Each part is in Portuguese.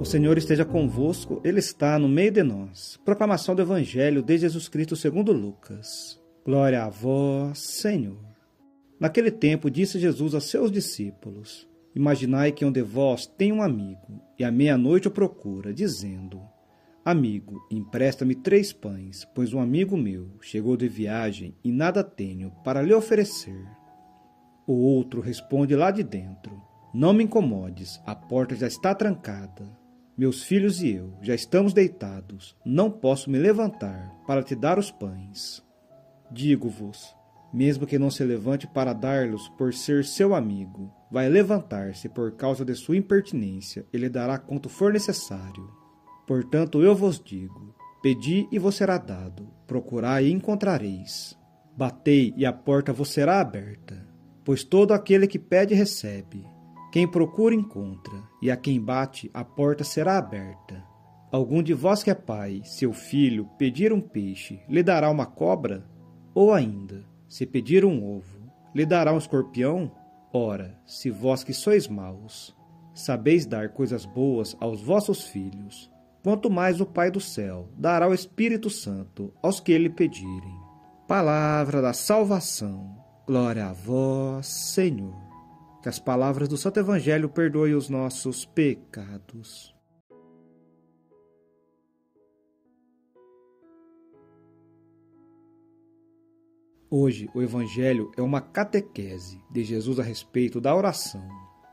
O Senhor esteja convosco, Ele está no meio de nós. Proclamação do Evangelho de Jesus Cristo segundo Lucas. Glória a vós, Senhor. Naquele tempo disse Jesus a seus discípulos: Imaginai que um de vós tem um amigo, e à meia-noite o procura, dizendo: Amigo, empresta-me 3 pães, pois um amigo meu chegou de viagem e nada tenho para lhe oferecer. O outro responde lá de dentro: Não me incomodes, a porta já está trancada. Meus filhos e eu já estamos deitados, não posso me levantar para te dar os pães. Digo-vos, mesmo que não se levante para dar-los por ser seu amigo, vai levantar-se por causa de sua impertinência e lhe dará quanto for necessário. Portanto, eu vos digo, pedi e vos será dado, procurai e encontrareis. Batei e a porta vos será aberta, pois todo aquele que pede recebe. Quem procura encontra, e a quem bate a porta será aberta. Algum de vós que é pai, seu filho, pedir um peixe, lhe dará uma cobra? Ou ainda, se pedir um ovo, lhe dará um escorpião? Ora, se vós que sois maus, sabeis dar coisas boas aos vossos filhos, quanto mais o Pai do céu dará o Espírito Santo aos que lhe pedirem. Palavra da salvação. Glória a vós, Senhor. Que as palavras do Santo Evangelho perdoem os nossos pecados. Hoje, o Evangelho é uma catequese de Jesus a respeito da oração.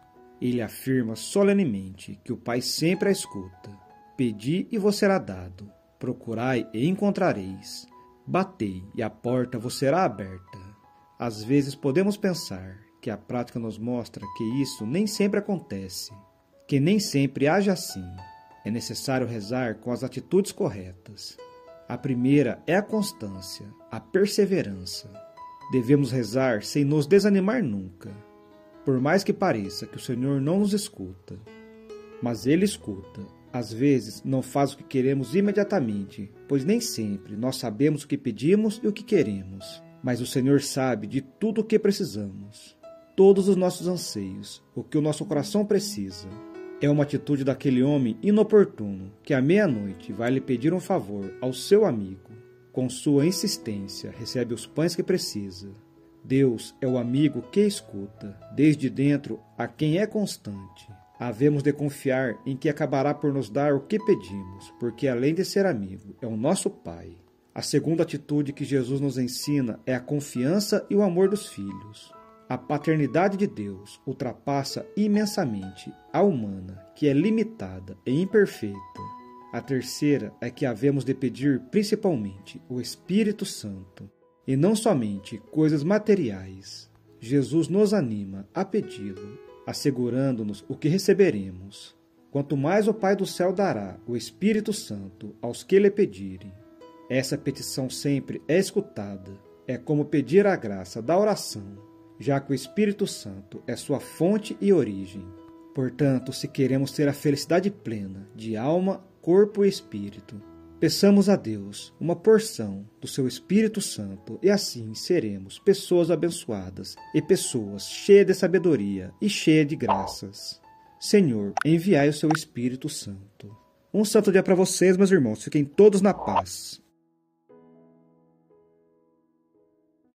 Ele afirma solenemente que o Pai sempre a escuta. Pedi e vos será dado. Procurai e encontrareis. Batei e a porta vos será aberta. Às vezes podemos pensar que a prática nos mostra que isso nem sempre acontece, que nem sempre age assim. É necessário rezar com as atitudes corretas. A primeira é a constância, a perseverança. Devemos rezar sem nos desanimar nunca, por mais que pareça que o Senhor não nos escuta. Mas Ele escuta. Às vezes não faz o que queremos imediatamente, pois nem sempre nós sabemos o que pedimos e o que queremos. Mas o Senhor sabe de tudo o que precisamos. Todos os nossos anseios, o que o nosso coração precisa. É uma atitude daquele homem inoportuno que à meia-noite vai lhe pedir um favor ao seu amigo. Com sua insistência, recebe os pães que precisa. Deus é o amigo que escuta, desde dentro a quem é constante. Havemos de confiar em que acabará por nos dar o que pedimos, porque além de ser amigo, é o nosso Pai. A segunda atitude que Jesus nos ensina é a confiança e o amor dos filhos. A paternidade de Deus ultrapassa imensamente a humana, que é limitada e imperfeita. A terceira é que havemos de pedir principalmente o Espírito Santo, e não somente coisas materiais. Jesus nos anima a pedi-lo, assegurando-nos o que receberemos. Quanto mais o Pai do céu dará o Espírito Santo aos que lhe pedirem. Essa petição sempre é escutada. É como pedir a graça da oração, já que o Espírito Santo é sua fonte e origem. Portanto, se queremos ter a felicidade plena de alma, corpo e espírito, peçamos a Deus uma porção do seu Espírito Santo e assim seremos pessoas abençoadas e pessoas cheias de sabedoria e cheias de graças. Senhor, enviai o seu Espírito Santo. Um santo dia para vocês, meus irmãos. Fiquem todos na paz.